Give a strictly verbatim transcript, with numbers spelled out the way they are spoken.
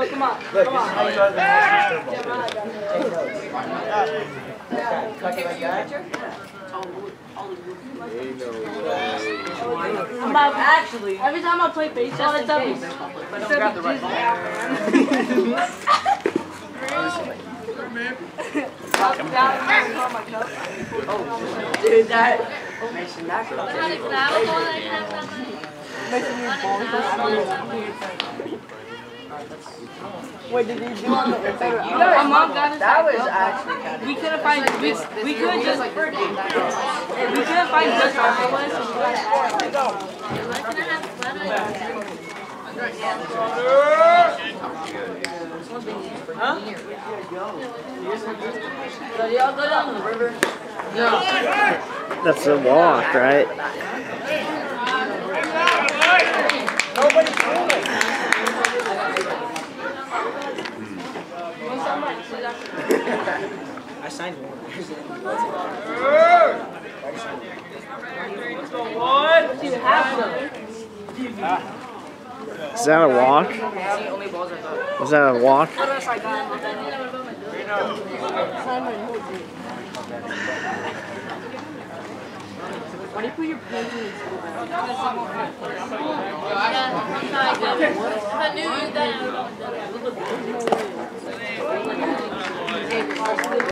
Wait, come on. Look, Come this on. is how you guys are Take like that. I'm about, actually, every time I play baseball, it's always grab the right ball. Dude, that Mason, that could Wait, did you do on the inside? My mom got us. That was actually kind of. We couldn't find. We we couldn't just. We couldn't find just our one. Huh? So y'all go down to the river? No. That's a walk, right? Nobody's doing I signed one. Is that a walk? Is that a walk? Why do you put your pants in school bag? I knew that.